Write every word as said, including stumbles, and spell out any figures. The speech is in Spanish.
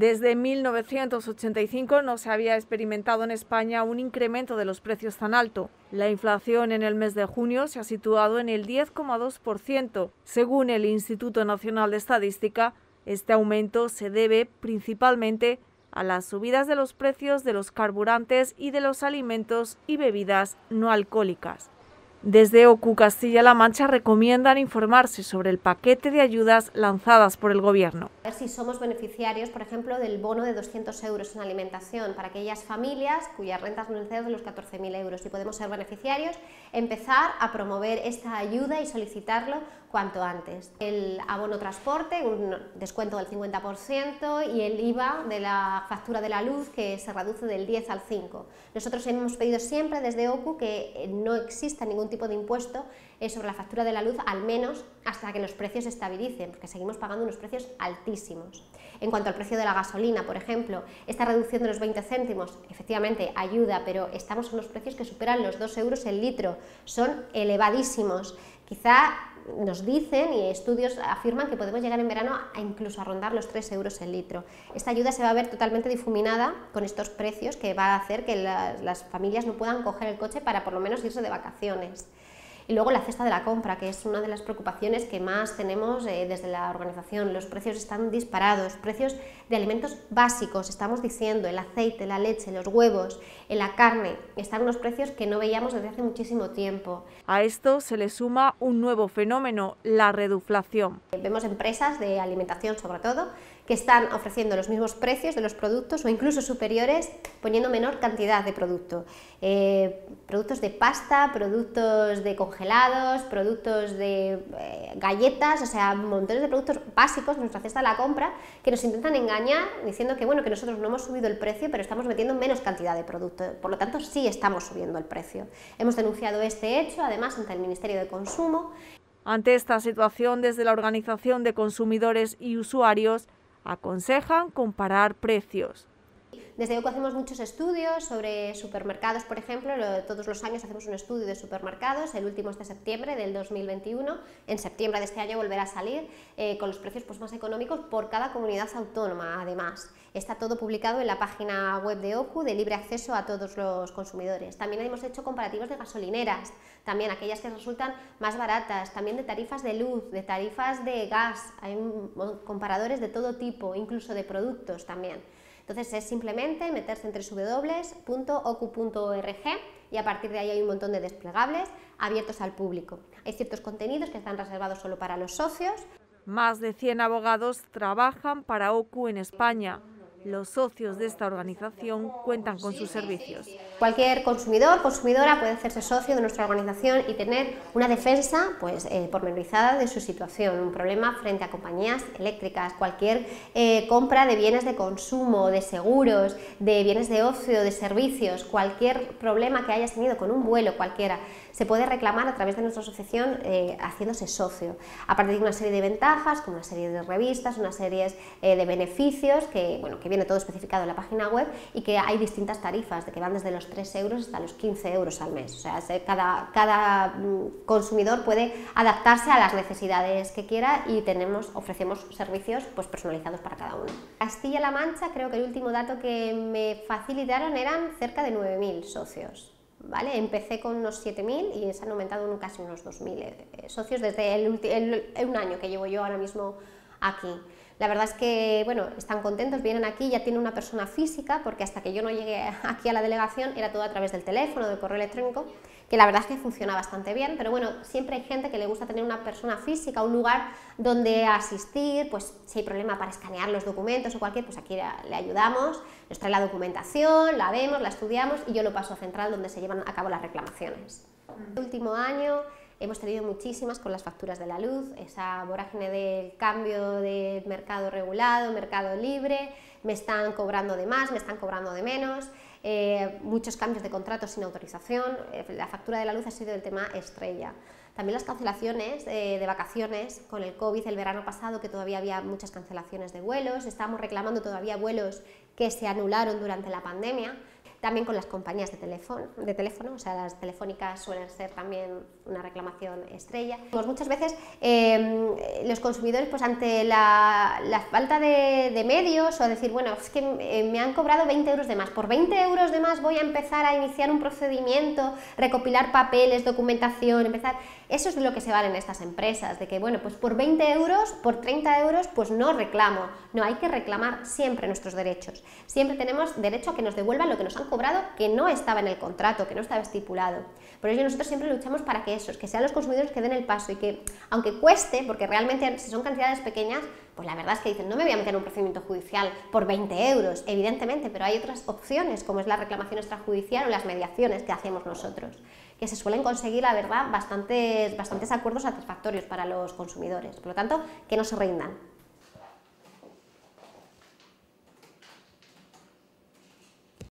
Desde mil novecientos ochenta y cinco no se había experimentado en España un incremento de los precios tan alto. La inflación en el mes de junio se ha situado en el diez coma dos por ciento. Según el Instituto Nacional de Estadística, este aumento se debe principalmente a las subidas de los precios de los carburantes y de los alimentos y bebidas no alcohólicas. Desde O C U Castilla-La Mancha recomiendan informarse sobre el paquete de ayudas lanzadas por el Gobierno. A ver si somos beneficiarios, por ejemplo, del bono de doscientos euros en alimentación para aquellas familias cuyas rentas no exceden de los catorce mil euros. Si podemos ser beneficiarios, empezar a promover esta ayuda y solicitarlo cuanto antes. El abono transporte, un descuento del cincuenta por ciento, y el I V A de la factura de la luz, que se reduce del diez al cinco. Nosotros hemos pedido siempre desde O C U que no exista ningún tipo de impuesto sobre la factura de la luz, al menos hasta que los precios se estabilicen, porque seguimos pagando unos precios altísimos. En cuanto al precio de la gasolina, por ejemplo, esta reducción de los veinte céntimos efectivamente ayuda, pero estamos en unos precios que superan los dos euros el litro, son elevadísimos. Quizá nos dicen y estudios afirman que podemos llegar en verano a incluso a rondar los tres euros el litro. Esta ayuda se va a ver totalmente difuminada con estos precios, que va a hacer que las, las familias no puedan coger el coche para por lo menos irse de vacaciones. Y luego la cesta de la compra, que es una de las preocupaciones que más tenemos eh, desde la organización. Los precios están disparados, precios de alimentos básicos, estamos diciendo, el aceite, la leche, los huevos, la carne, están unos precios que no veíamos desde hace muchísimo tiempo. A esto se le suma un nuevo fenómeno, la reduflación. Vemos empresas de alimentación, sobre todo, que están ofreciendo los mismos precios de los productos o incluso superiores, poniendo menor cantidad de producto. Eh, productos de pasta, productos de congelados, productos de eh, galletas, o sea, montones de productos básicos en nuestra cesta de la compra que nos intentan engañar diciendo que, bueno, que nosotros no hemos subido el precio, pero estamos metiendo menos cantidad de producto. Por lo tanto, sí estamos subiendo el precio. Hemos denunciado este hecho, además, ante el Ministerio de Consumo. Ante esta situación, desde la Organización de Consumidores y Usuarios, aconsejan comparar precios. Desde O C U hacemos muchos estudios sobre supermercados, por ejemplo, todos los años hacemos un estudio de supermercados, el último es de septiembre del dos mil veintiuno, en septiembre de este año volverá a salir eh, con los precios pues, más económicos por cada comunidad autónoma, además. Está todo publicado en la página web de O C U, de libre acceso a todos los consumidores. También hemos hecho comparativos de gasolineras, también aquellas que resultan más baratas, también de tarifas de luz, de tarifas de gas, hay comparadores de todo tipo, incluso de productos también. Entonces es simplemente meterse en doble u doble u doble u punto o c u punto org y a partir de ahí hay un montón de desplegables abiertos al público. Hay ciertos contenidos que están reservados solo para los socios. Más de cien abogados trabajan para O C U en España. Los socios de esta organización cuentan con sus servicios. Cualquier consumidor, consumidora puede hacerse socio de nuestra organización y tener una defensa pues, eh, pormenorizada de su situación, un problema frente a compañías eléctricas, cualquier eh, compra de bienes de consumo, de seguros, de bienes de ocio, de servicios, cualquier problema que hayas tenido con un vuelo cualquiera, se puede reclamar a través de nuestra asociación eh, haciéndose socio. Aparte de una serie de ventajas, como una serie de revistas, una serie eh, de beneficios, que, bueno, que viene todo especificado en la página web y que hay distintas tarifas, de que van desde los tres euros hasta los quince euros al mes. O sea, cada, cada consumidor puede adaptarse a las necesidades que quiera y tenemos, ofrecemos servicios pues, personalizados para cada uno. Castilla-La Mancha, creo que el último dato que me facilitaron eran cerca de nueve mil socios. ¿Vale? Empecé con unos siete mil y se han aumentado casi unos dos mil eh, socios desde el, el, el, un año que llevo yo ahora mismo aquí. La verdad es que, bueno, están contentos, vienen aquí, ya tienen una persona física, porque hasta que yo no llegué aquí a la delegación era todo a través del teléfono, del correo electrónico, que la verdad es que funciona bastante bien, pero bueno, siempre hay gente que le gusta tener una persona física, un lugar donde asistir, pues si hay problema para escanear los documentos o cualquier, pues aquí le ayudamos, nos trae la documentación, la vemos, la estudiamos y yo lo paso a central donde se llevan a cabo las reclamaciones. El último año hemos tenido muchísimas con las facturas de la luz, esa vorágine del cambio de mercado regulado, mercado libre, me están cobrando de más, me están cobrando de menos, eh, muchos cambios de contratos sin autorización, eh, la factura de la luz ha sido el tema estrella. También las cancelaciones eh, de vacaciones con el COVID el verano pasado, que todavía había muchas cancelaciones de vuelos, estábamos reclamando todavía vuelos que se anularon durante la pandemia. También con las compañías de teléfono, de teléfono, o sea, las telefónicas suelen ser también una reclamación estrella. Pues muchas veces eh, los consumidores, pues ante la, la falta de, de medios, o decir, bueno, es que eh, me han cobrado veinte euros de más, por veinte euros de más voy a empezar a iniciar un procedimiento, recopilar papeles, documentación, empezar... Eso es de lo que se valen estas empresas, de que, bueno, pues por veinte euros, por treinta euros, pues no reclamo. No, hay que reclamar siempre nuestros derechos. Siempre tenemos derecho a que nos devuelvan lo que nos han cobrado, que no estaba en el contrato, que no estaba estipulado. Por ello nosotros siempre luchamos para que esos, que sean los consumidores que den el paso y que, aunque cueste, porque realmente si son cantidades pequeñas, pues la verdad es que dicen, no me voy a meter en un procedimiento judicial por veinte euros, evidentemente, pero hay otras opciones, como es la reclamación extrajudicial o las mediaciones que hacemos nosotros, que se suelen conseguir, la verdad, bastantes, bastantes acuerdos satisfactorios para los consumidores. Por lo tanto, que no se rindan.